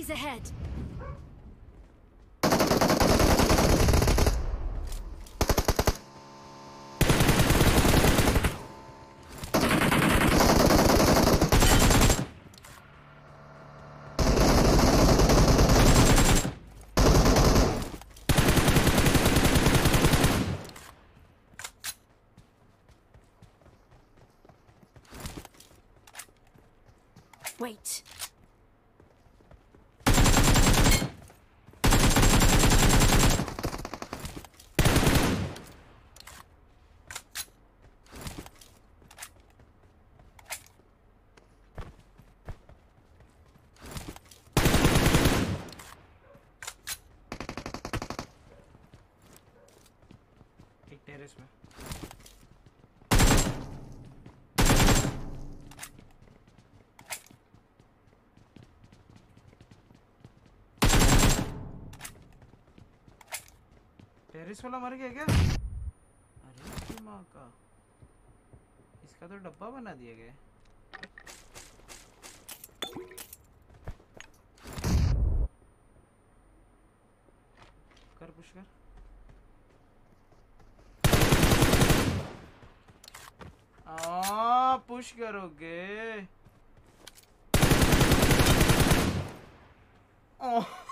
Enemies ahead. Wait. एक terrace में terrace वाला मर गया क्या? अरे माँ का, इसका तो डब्बा बना दिया गया। कर पुश कर। पुश करोगे?